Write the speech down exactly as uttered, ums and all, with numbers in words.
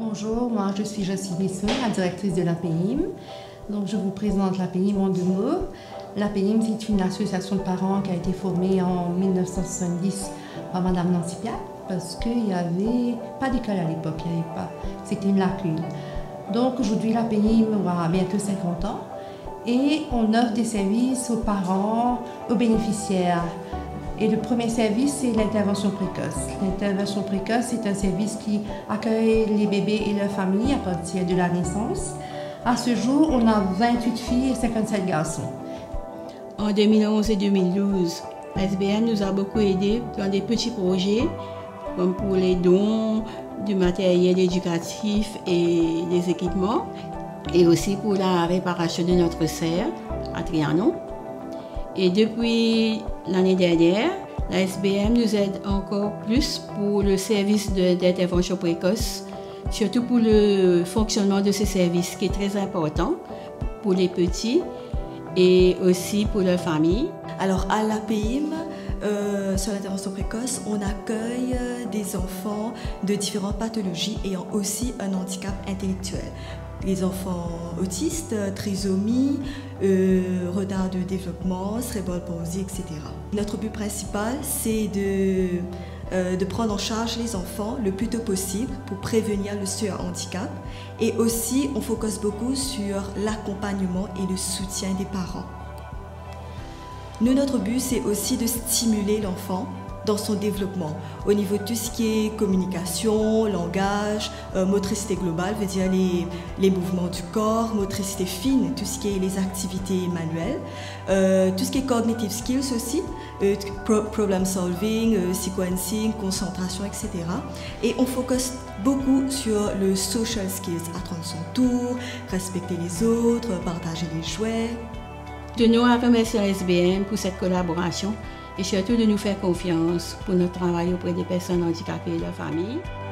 Bonjour, moi je suis Jocelyne Besson, la directrice de l'A P I M. Donc je vous présente l'A P I M en deux mots. L'A P I M c'est une association de parents qui a été formée en mille neuf cent soixante-dix par Madame Nancy Piat parce qu'il n'y avait pas d'école à l'époque, il n'y avait pas, c'était une lacune. Donc aujourd'hui l'A P I M a bientôt cinquante ans et on offre des services aux parents, aux bénéficiaires. Et le premier service, c'est l'intervention précoce. L'intervention précoce, c'est un service qui accueille les bébés et leurs familles à partir de la naissance. À ce jour, on a vingt-huit filles et cinquante-sept garçons. En deux mille onze et deux mille douze, la S B M nous a beaucoup aidés dans des petits projets, comme pour les dons du matériel éducatif et des équipements, et aussi pour la réparation de notre serre à Trianon. Et depuis l'année dernière, la S B M nous aide encore plus pour le service d'intervention précoce, surtout pour le fonctionnement de ce service qui est très important pour les petits et aussi pour leur famille. Alors à l'A P I M, euh, sur l'intervention précoce, on accueille des enfants de différentes pathologies ayant aussi un handicap intellectuel. Les enfants autistes, trisomie, euh, retard de développement, cérébral palsy, et cetera. Notre but principal, c'est de, euh, de prendre en charge les enfants le plus tôt possible pour prévenir le surhandicap. Et aussi, on focus beaucoup sur l'accompagnement et le soutien des parents. Nous, notre but, c'est aussi de stimuler l'enfant dans son développement, au niveau de tout ce qui est communication, langage, euh, motricité globale, veut dire les, les mouvements du corps, motricité fine, tout ce qui est les activités manuelles, euh, tout ce qui est cognitive skills aussi, euh, pro problem solving, euh, sequencing, concentration, et cetera. Et on focus beaucoup sur le social skills, attendre son tour, respecter les autres, partager les jouets. De nous à remercier la S B M pour cette collaboration et surtout de nous faire confiance pour notre travail auprès des personnes handicapées et leurs familles.